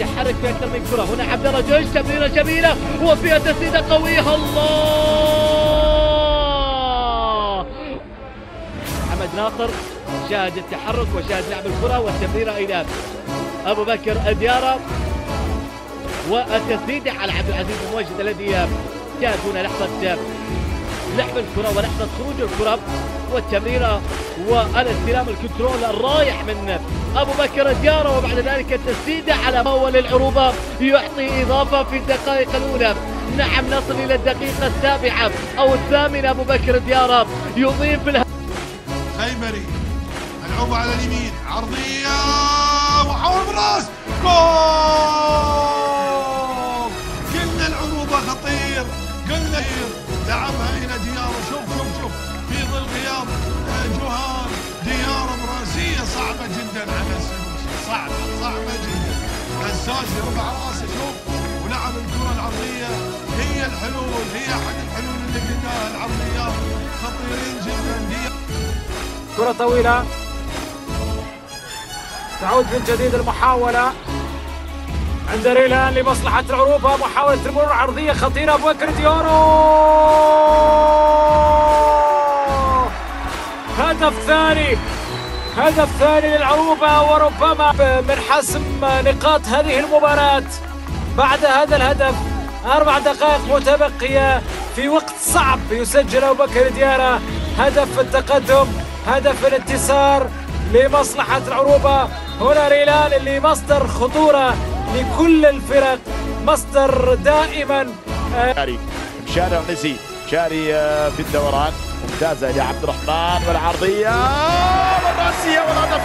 يتحرك في اكثر من كره. هنا عبد الله جيش، تمريره جميله وفيها تسديده قويه. الله، محمد ناصر شاهد التحرك وشاهد لعب الكره والتمريره الى ابو بكر ديارة والتسديده على عبد العزيز الموجد الذي كانت هنا لحظه لعب الكره ولحظه خروج الكره والتمريره والاستلام الكنترول الرايح من ابو بكر ديارة، وبعد ذلك التسديده على اول العروبه يعطي اضافه في الدقائق الاولى. نعم، نصل الى الدقيقه السابعه او الثامنه. ابو بكر ديارة يضيف خيبري، العوبه على اليمين، عرضيه محاولة بالراس، جول! قلنا العروبه خطير، قلنا لعبها الى ديارة. شوف في ظل غياب جوهان، ديارة براسيه صعبه جدا على السنوسي، صعبه جدا. الساسي رفع راسه شوف ولعب الكره العرضيه. هي الحلول، هي احد الحلول اللي قلناها، العرضيات خطيرين جدا. كرة طويلة تعود من جديد المحاولة عند ريلان لمصلحة العروبة. محاولة المرور عرضية خطيرة. أبو بكر ديارة، هدف ثاني للعروبة، وربما من حسم نقاط هذه المباراة. بعد هذا الهدف 4 دقائق متبقية في وقت صعب يسجل أبو بكر ديارة هدف التقدم، هدف الانتصار لمصلحة العروبة. هنا ريلان اللي مصدر خطورة لكل الفرق، مصدر دائما. مشاري النسي، مشاري في الدوران، ممتازة لعبد الرحمن والعرضية والرأسية والهدف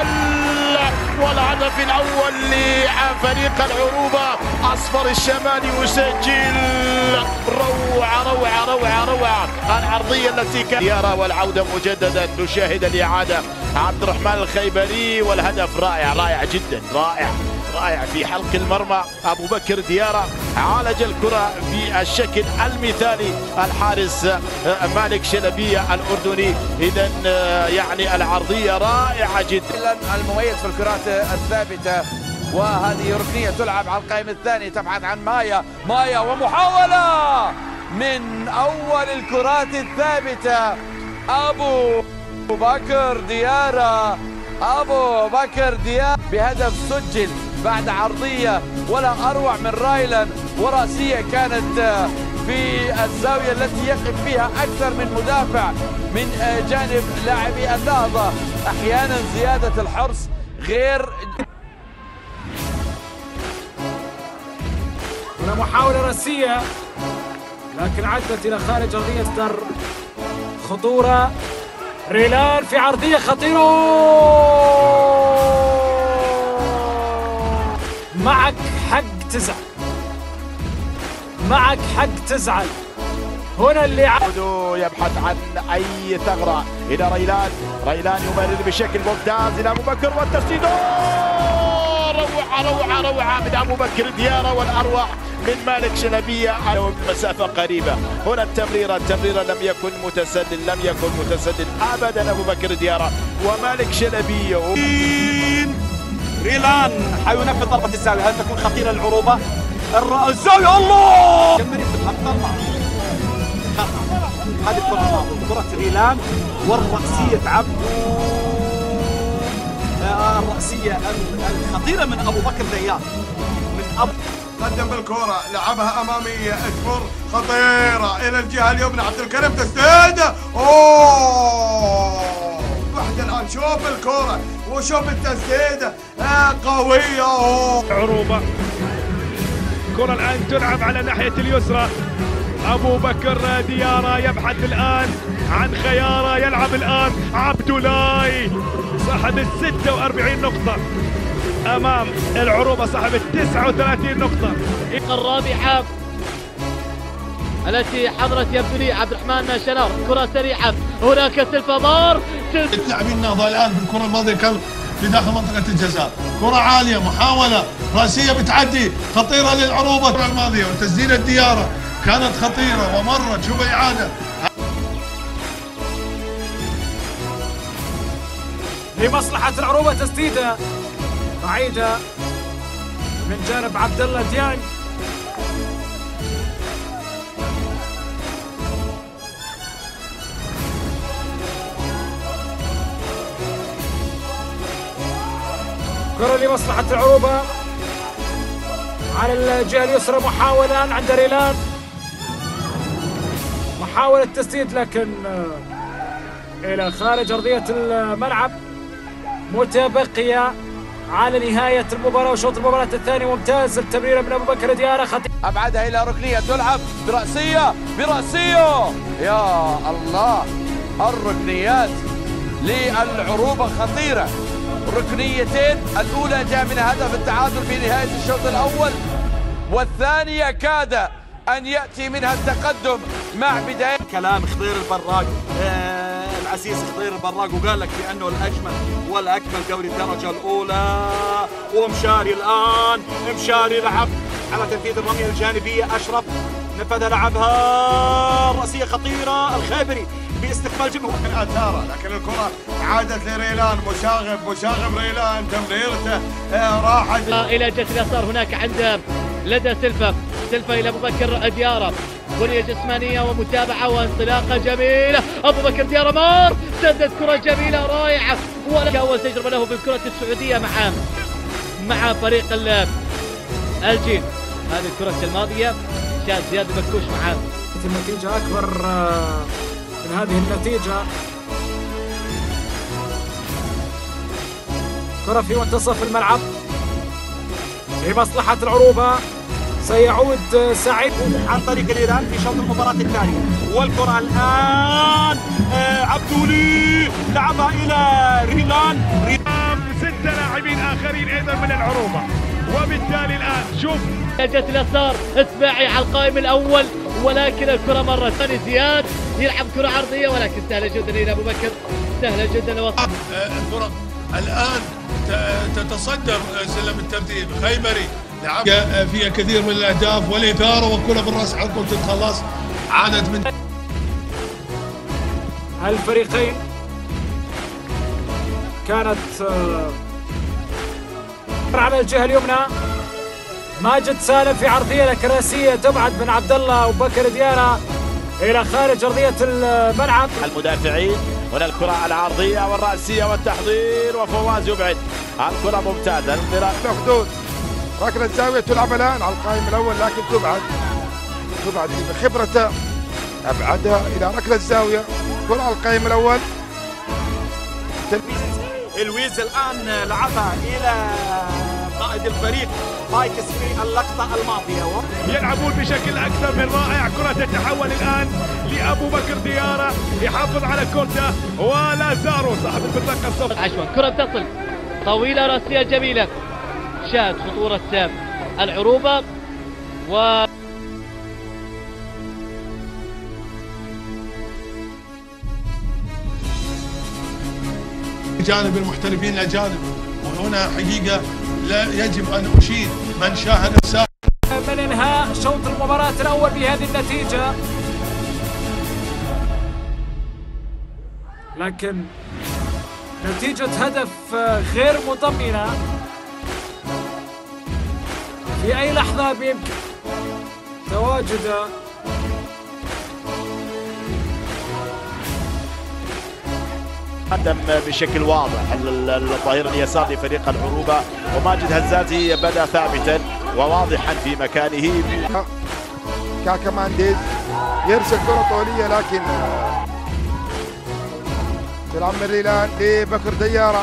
الأول لفريق العروبة أصفر الشمالي يسجل. روعة العرضية التي كانت ديارة، والعودة مجددا نشاهد الإعادة. عبد الرحمن الخيبري والهدف رائع جدا، رائع في حلق المرمى. أبو بكر ديارة عالج الكرة في الشكل المثالي. الحارس مالك شلبية الأردني. إذا يعني العرضية رائعة جدا. المميز في الكرات الثابتة، وهذه ركنية تلعب على القائم الثاني تبحث عن مايا ومحاولة من أول الكرات الثابتة. أبو بكر ديارة بهدف سجل بعد عرضية ولا أروع من رايلان، ورأسية كانت في الزاوية التي يقف فيها أكثر من مدافع من جانب لاعبي النهضة. أحيانا زيادة الحرص غير. هنا محاولة رأسية لكن عدت إلى خارج أرضية خطورة. ريلان في عرضية خطيرة. معك حق تزعل. هنا اللي يبحث عن أي ثغرة إلى ريلان يمرر بشكل ممتاز إلى أبو بكر والتسديد. روعة من أبو بكر ديارة، والأروع من مالك شلبية على مسافة قريبة. هنا التمريرة لم يكن متسلل أبدا. أبو بكر ديارة ومالك شلبية. ريلان حينفذ ضربة الزاوية، هل تكون خطيرة للعروبة؟ الزاوية، الله! هذه كرة ريلان والرأسية الرأسية الخطيرة من أبو بكر ديار. قدم بالكرة، لعبها أمامية، تمر خطيرة إلى الجهة اليمنى. عبد الكريم تسديدة، واحدة الآن. شوف الكرة وشوف التسديدة قوية. عروبة الكرة الآن تلعب على ناحية اليسرى. أبو بكر ديارة يبحث الآن عن خيارة، يلعب الآن عبد الله صاحب 46 نقطة أمام العروبة صاحب 39 نقطة. الرابعة التي حضرت يبدو لي عبد الرحمن شنار. كرة سريعة، هناك سلفادار. لاعبين النهضة الآن في الكرة الماضية كان في داخل منطقة الجزاء. كرة عالية، محاولة رأسية بتعدي خطيرة للعروبة. الكرة الماضية وتسديدة ديارة كانت خطيرة ومرت. شوف إعادة لمصلحة العروبة، تسديدة بعيدة من جانب عبد الله ديانج. كرة لمصلحة العروبة على الجهة اليسرى، محاولة عند ريلان، محاولة تسديد لكن إلى خارج أرضية الملعب. متبقية على نهاية المباراة وشوط المباراة الثاني. ممتاز التمريرة من أبو بكر ديارة، خطير. أبعدها إلى ركنية، تلعب برأسية يا الله. الركنيات للعروبة خطيرة، ركنيتين، الأولى جاء من هدف التعادل في نهاية الشوط الأول، والثانية كاد أن يأتي منها التقدم مع بداية. كلام خضير البراق، العزيز خضير البراق، وقال لك بأنه الأجمل والأكمل دوري الدرجة الأولى. ومشاري الآن، مشاري لعب على تنفيذ الرمية الجانبية، أشرف نفذ لعبها رأسية خطيرة، الخيبري باستقبال جمهور من أثاره، لكن الكرة عادت لريلان، مشاغب ريلان، تمريرته راحت إلى جهة اليسار. هناك عند لدى سلفا إلى أبو بكر ديارة، بنية جسمانية ومتابعة وانطلاقة جميلة. أبو بكر ديارة مار، سدد كرة جميلة رائعة، أول تجربة له بالكرة السعودية مع فريق الجيل. هذه الكرة الماضية شاد زياد بكوش معاه. النتيجة أكبر من هذه النتيجة. كرة في منتصف الملعب لمصلحة العروبة، سيعود سعيد عن طريق الإيران في شوط المباراة الثانية. والكرة الآن عبدولي لعبها إلى ريلان. 6 لاعبين آخرين أيضا من العروبة، وبالتالي الآن شوف جهة اليسار اسماعي على القائم الأول، ولكن الكرة مرة ثانية زياد يلعب كرة عرضية، ولكن سهلة جدا إلى أبو بكر، سهلة جدا. الفرق الآن تتصدر سلم الترتيب. خيبري لعب فيها كثير من الأهداف والإثارة، وكلها بالرأس على طول تتخلص. عادت من الفريقين كانت على الجهة اليمنى. ماجد سالم في عرضية لكن راسية تبعد من عبد الله وأبو بكر ديارة إلى خارج أرضية الملعب. المدافعين هنا الكرة العرضية والرأسية والتحضير، وفواز يبعد. الكرة ممتازة، الانطلاق حدود ركلة زاوية تلعب الآن على القائم الأول، لكن تبعد بخبرته، أبعدها إلى ركلة زاوية. كرة على القائم الأول. الويز الآن لعبها إلى قائد الفريق بايكس في اللقطة الماضية. يلعبون بشكل أكثر من رائع. كرة تتحول الآن لأبو بكر ديارة، يحافظ على كورته، ولا زارو صاحب البطاقة الصفراء. عشوان كرة تصل طويلة راسية جميلة. شاهد خطورة العروبة و جانب المحترفين الأجانب. وهنا حقيقة لا يجب أن أشيد من شاهد السابق من انهاء شوط المباراة الأول بهذه النتيجة، لكن نتيجة هدف غير مطمئنة. في أي لحظة بيمكن تواجد قدم بشكل واضح الظهير اليسار لفريق العروبة، وماجد هزازي بدأ ثابتا وواضحا في مكانه. كاكا مانديز يرسل كرة طولية، لكن تلعب من ريلان لبكر ديارة،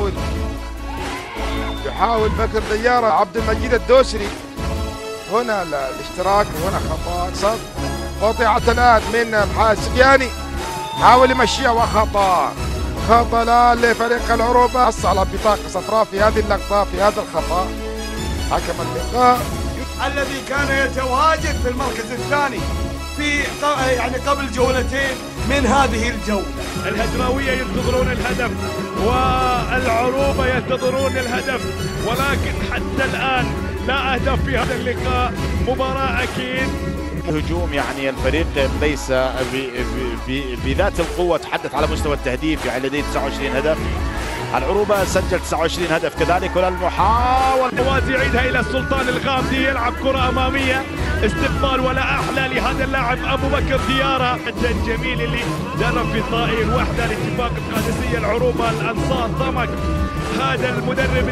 يحاول بكر ديارة. عبد المجيد الدوسري هنا الاشتراك، وهنا خطأ صد قطعت الآن من الحاسبياني، حاول يمشيها وخطأ الآن لفريق العروبة. حصل على بطاقة صفراء في هذه اللقطة، في هذا الخطأ. حكم اللقاء الذي كان يتواجد في المركز الثاني في قبل جولتين من هذه الجولة. الهجراوية ينتظرون الهدف والعروبة ينتظرون الهدف، ولكن حتى الآن لا أهدف في هذا اللقاء. مباراة أكيد هجوم، يعني الفريق ليس بذات القوة. تحدث على مستوى التهديف، يعني لديه 29 هدف. العروبة سجل 29 هدف كذلك، ولا المحاولة موازي يعيدها الى السلطان الغامدي، يلعب كرة امامية، استقبال ولا احلى لهذا اللاعب ابو بكر ديارة. الجميل اللي درب في طائي الوحدة الاتفاق القادسية العروبة الانصار ضمك. هذا المدرب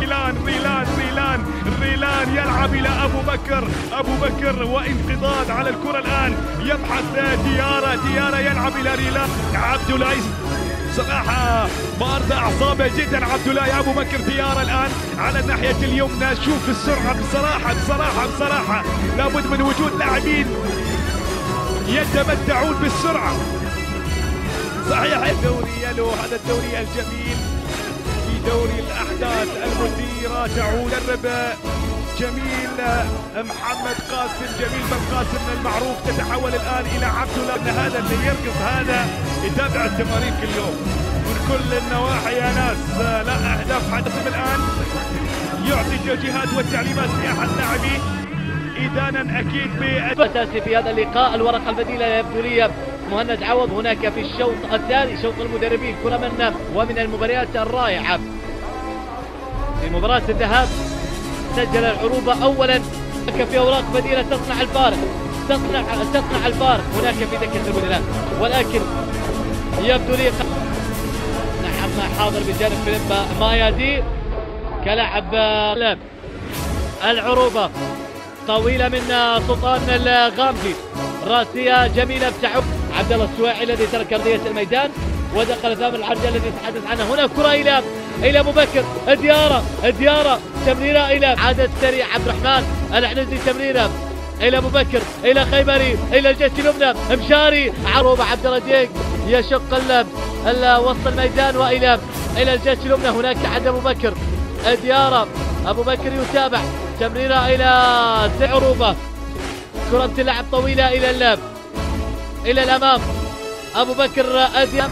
ريلان يلعب الى ابو بكر وانقضاض على الكرة الان، يبحث ديارة يلعب الى ريلان. عبد الله صراحة بارد أعصابه جدا عبد الله أبو بكر ديارة الآن على الناحية اليمنى. شوف السرعة بصراحة لابد من وجود لاعبين يتمتعون بالسرعة. صحيح الدوري يلو، هذا الدوري الجميل في دوري الأحداث المثيرة. تعود مدرب جميل محمد قاسم، جميل بن قاسم المعروف، تتحول الآن إلى عبد الله. أن هذا اللي يرقص هذا يتابع التمارين كل يوم من كل النواحي يا ناس. لا أهداف حدث الآن، يعطي التوجيهات والتعليمات لأحد لاعبيه إدانا أكيد أساسي في هذا اللقاء. الورقة البديلة يبدو لي مهند عوض هناك في الشوط الثاني، شوط المدربين. كرة ومن المباريات الرائعة في مباراة الذهاب سجل العروبة أولا في أوراق بديلة تصنع الفارق هناك في دكة البدلاء، ولكن يبدو لي نعم حاضر بجانب فيليب مايادي كلاعب العروبة. طويلة من سلطان الغامدي، راسية جميلة بتعب عبد الله السواعي الذي ترك أرضية الميدان ودخل ثامن الحرجة الذي تحدث عنه. هنا كرة إلى أبو بكر ديارة تمريرة إلى عادة سريع عبد الرحمن العنزي، تمريرة إلى أبو بكر إلى خيبري إلى الجهة اليمنى مشاري عروبة عبد الله ديك يشق وسط الميدان وإلى الجهة اليمنى. هناك عند أبو بكر ديارة، أبو بكر يتابع تمريرة إلى عروبة، كرة تلعب طويلة إلى الأمام. أبو بكر ديارة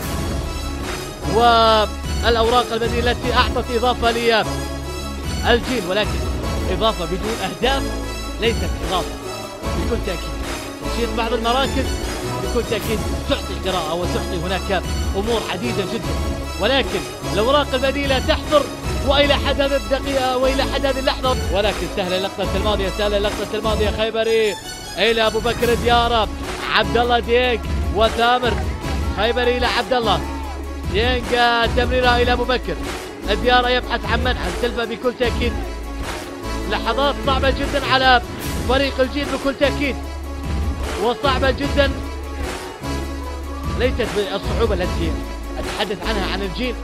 والأوراق البديلة التي أعطت إضافة للجيل، ولكن إضافة بدون أهداف ليست إضافة بكل تأكيد. تشير بعض المراكز بكل تأكيد تعطي قراءة وتعطي هناك أمور عديدة جدا، ولكن الأوراق البديلة تحضر وإلى حد هذه الدقيقة وإلى حد هذه اللحظة. ولكن سهلة اللقطة الماضية خيبري إلى أبو بكر ديارة، عبد الله ديك وثامر، خيبري إلى عبد الله ديك، تمريرة إلى أبو بكر ديارة يبحث عن منحى سلفة بكل تأكيد. لحظات صعبة جدا على فريق الجيل بكل تأكيد، وصعبة جدا ليست بالصعوبة التي أتحدث عنها عن الجيل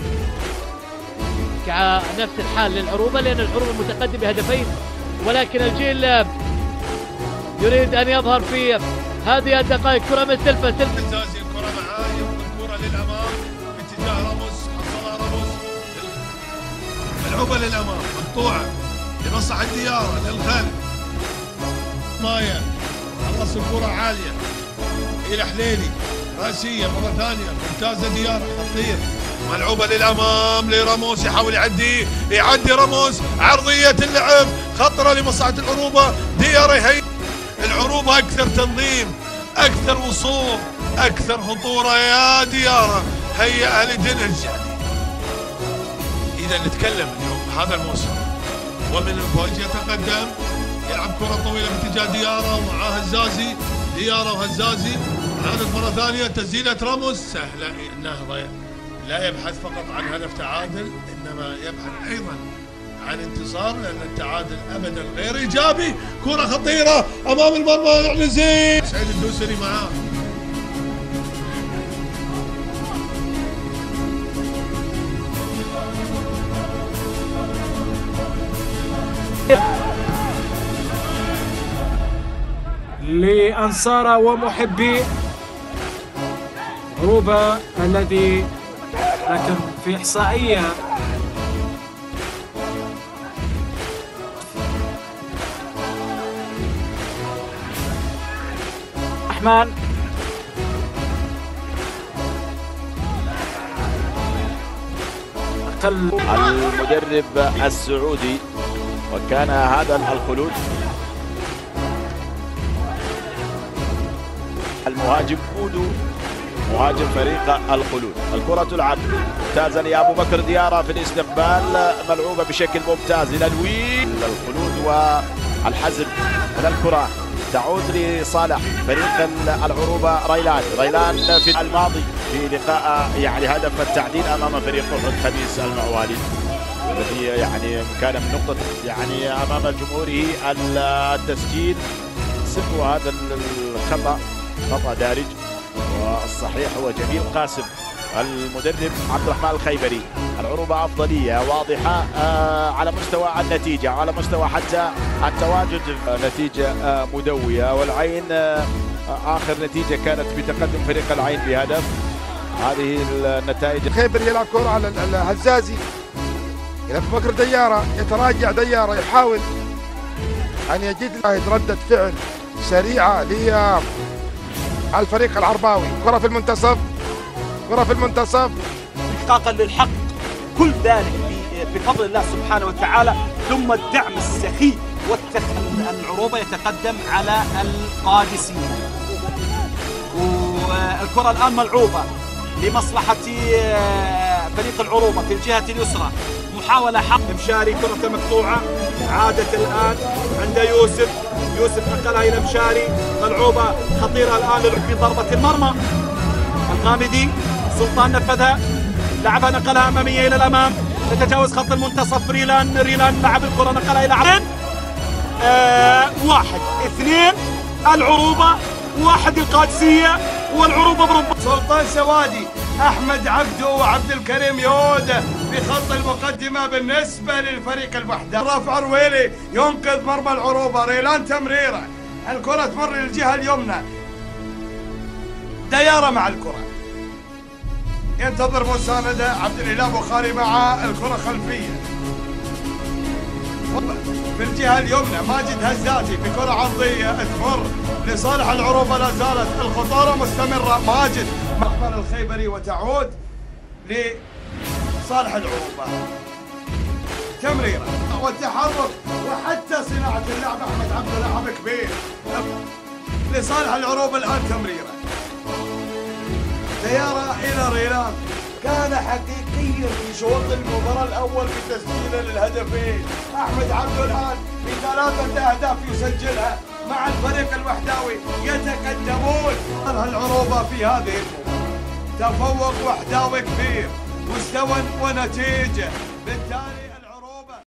كنفس الحال للعروبة، لأن العروبة متقدم بهدفين، ولكن الجيل يريد أن يظهر في هذه الدقائق. كرة من سلفة الزازي، الكرة معاه، الكرة للأمام باتجاه راموس، حصلها راموس، العروبة للأمام مقطوعة لمصلحة ديارة للخلف. مايا خلص الكرة عالية إلى حليلي، راسية مرة ثانية ممتازة ديارة، خطير، ملعوبة للأمام لراموس، يحاول يعدي راموس، عرضية اللعب خطرة لمصلحة العروبة. ديارة هي العروبة أكثر تنظيم، أكثر وصول، أكثر خطورة يا ديارة. هيا أهل دنج إذا نتكلم اليوم هذا الموسم ومن الفوز يتقدم، يلعب كرة طويلة باتجاه ديارة ومعاه هزازي، ديارة وهزازي، عادت مرة ثانية تسديدة راموس سهلة. النهضة لا يبحث فقط عن هدف تعادل، إنما يبحث أيضا عن انتصار، لأن التعادل أبدا غير إيجابي. كرة خطيرة أمام المرمى العنزي، سعيد الدوسري معاه. لأنصار ومحبي عروبة الذي لكن في إحصائية الرحمن المدرب السعودي، وكان هذا الخلود المهاجم بودو مهاجم فريق الخلود. الكرة تلعب ممتازة لأبو بكر ديارة في الاستقبال، ملعوبة بشكل ممتاز إلى الويل. الخلود والحزم من الكرة تعود لصالح فريق العروبة. ريلان في الماضي في لقاء يعني هدف التعديل أمام فريق خميس المعوالي، الذي يعني كان من نقطة يعني أمام جمهوره التسجيل سبوا هذا الخطأ، خطأ دارج. والصحيح هو جميل قاسم المدرب عبد الرحمن الخيبري. العروبة أفضلية واضحة على مستوى النتيجة، على مستوى حتى التواجد. نتيجة مدوية، والعين آخر نتيجة كانت بتقدم فريق العين بهدف. هذه النتائج. الخيبري يلعب كرة على الهزازي إلى أبو بكر ديارة، يتراجع ديارة يحاول أن يجد ردة فعل سريعة للفريق العرباوي. كرة في المنتصف، كرة في المنتصف، إحقاقا للحق، كل ذلك بفضل الله سبحانه وتعالى، ثم الدعم السخي العروبة يتقدم على القادسية. والكرة الآن ملعوبة لمصلحة فريق العروبة في الجهة اليسرى، محاولة حق مشاري، كرة مقطوعة، عادت الآن عند يوسف نقلها إلى مشاري، ملعوبة خطيرة الآن في ضربة المرمى. الغامدي سلطان نفذها، لعبها نقلها أمامية إلى الأمام، تتجاوز خط المنتصف. ريلان لعب الكرة نقلها إلى 1-2 العروبة، 1 القادسية، والعروبة بربع. سلطان سوادي، أحمد عبدو وعبد الكريم يودة بخط المقدمة بالنسبة للفريق الوحدة. رافع رويلي ينقذ مرمى العروبة. ريلان تمريرة، الكرة تمر للجهة اليمنى. ديارة مع الكرة، ينتظر مساندة عبد الإله بخاري مع الكرة خلفية. في الجهة اليمنى ماجد هزازي بكرة عرضية تمر لصالح العروبة. لا زالت الخطورة مستمرة. ماجد مقبل الخيبري وتعود لصالح العروبة. تمريرة والتحرك وحتى صناعة اللعب. أحمد عبده لاعب كبير لصالح العروبة. الآن تمريرة ديارة إلى ريلان، كان حقيقيا في شوط المباراة الأول بتسجيله للهدفين. أحمد عبده الآن ب3 أهداف يسجلها مع الفريق الوحداوي، يتقدمون. العروبة في هذه المباراة تفوق وحداوي كبير، مستوى ونتيجة، بالتالي